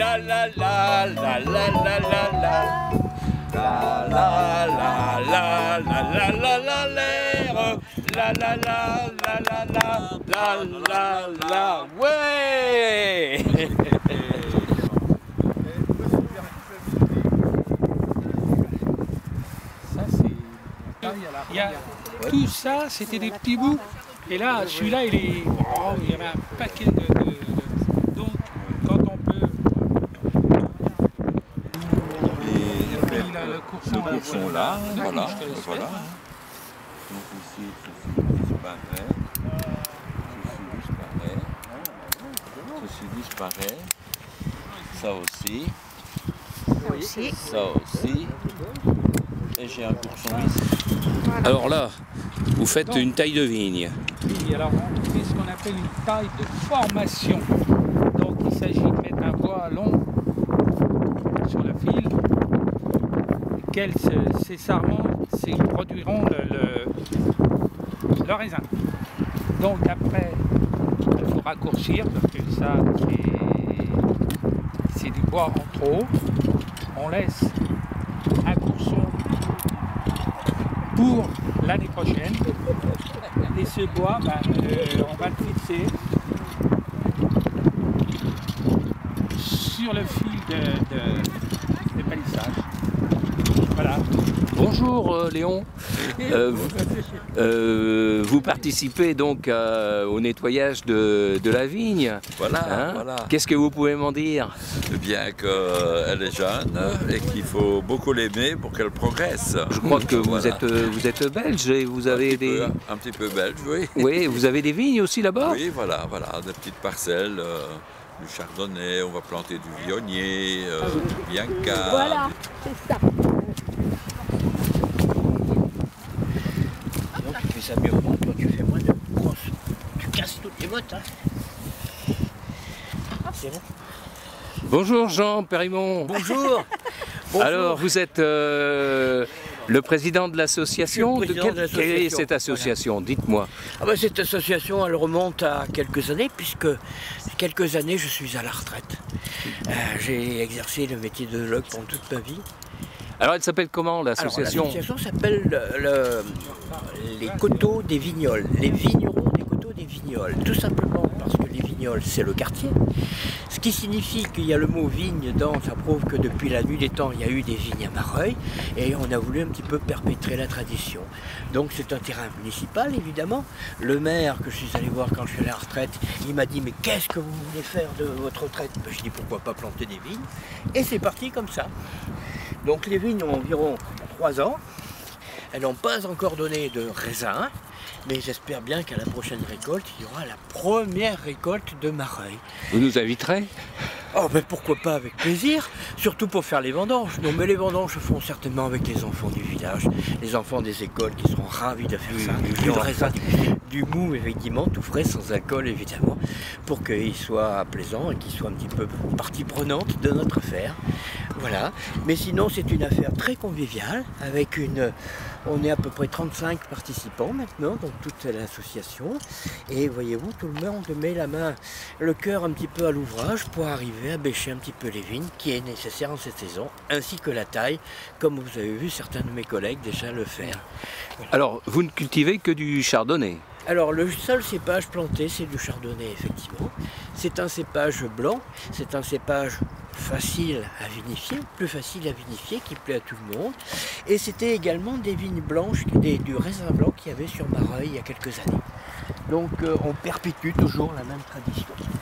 la la la la la la la la. La la la la la la la la l'air. La la la la la la la la la. Ouais. Ça c'est. Tout ça c'était des petits bouts. Et là, celui-là, il est. Oh, il y avait un paquet de. Donc, quand on peut. Et le courson là, voilà. Voilà. Donc ici, ceci disparaît. Ceci disparaît. Ça aussi. Ça aussi. Et j'ai un courson ici. Voilà. Alors là, vous faites Donc, une taille de vigne. Oui, alors on fait ce qu'on appelle une taille de formation. Donc il s'agit de mettre un bois long sur le fil, lesquels ces sarments produiront le raisin. Donc après, il faut raccourcir parce que ça c'est du bois en trop. On laisse un courson pour l'année prochaine. Et ce bois, on va le fixer sur le fil de palissage. Voilà. Bonjour Léon. Vous participez donc au nettoyage de la vigne. Voilà, Hein? voilà. Qu'est-ce que vous pouvez m'en dire? Bien qu'elle est jeune et qu'il faut beaucoup l'aimer pour qu'elle progresse. Je crois que vous Voilà. êtes belge et vous avez Un petit peu belge, oui. Oui, vous avez des vignes aussi là-bas? Oui, voilà, des petites parcelles, du chardonnay, on va planter du viognier, du bianca. Voilà, c'est ça. Sinon, tu fais ça mieux que moi, toi tu fais moins de grosses. Tu casses toutes les bottes, hein. C'est bon. Bonjour Jean Périmont. Bonjour. Alors vous êtes le président de l'association. Je suis le président de Quelle est l'association. cette association? Dites-moi. Ah bah, cette association, elle remonte à quelques années, puisque quelques années, je suis à la retraite. J'ai exercé le métier de log pendant toute ma vie. Alors elle s'appelle comment l'association? L'association s'appelle les Coteaux des Vignoles, les vignerons des Coteaux des Vignoles, tout simplement parce que les vignoles c'est le quartier, ce qui signifie qu'il y a le mot vigne dans, ça prouve que depuis la nuit des temps il y a eu des vignes à Mareuil et on a voulu un petit peu perpétrer la tradition. Donc c'est un terrain municipal évidemment, le maire que je suis allé voir quand je suis à la retraite, il m'a dit mais qu'est-ce que vous voulez faire de votre retraite? Je dis pourquoi pas planter des vignes, et c'est parti comme ça. Donc les vignes ont environ 3 ans, elles n'ont pas encore donné de raisin, mais j'espère bien qu'à la prochaine récolte, il y aura la première récolte de Mareuil. Vous nous inviterez? Oh ben pourquoi pas, avec plaisir, surtout pour faire les vendanges. Non mais les vendanges se font certainement avec les enfants du village, les enfants des écoles qui seront ravis de faire ça. Du raisin, du mou effectivement, tout frais, sans alcool évidemment, pour qu'il soit plaisant et qu'il soit un petit peu partie prenante de notre affaire. Voilà, mais sinon c'est une affaire très conviviale, avec on est à peu près 35 participants maintenant, donc toute l'association, et voyez-vous, tout le monde met le cœur un petit peu à l'ouvrage pour arriver à bêcher un petit peu les vignes qui est nécessaire en cette saison, ainsi que la taille, comme vous avez vu certains de mes collègues déjà le faire. Voilà. Alors vous ne cultivez que du chardonnay? Alors le seul cépage planté c'est du chardonnay effectivement. C'est un cépage blanc, c'est un cépage facile à vinifier, plus facile à vinifier, qui plaît à tout le monde. Et c'était également des vignes blanches, du raisin blanc qu'il y avait sur Mareuil il y a quelques années. Donc on perpétue toujours la même tradition.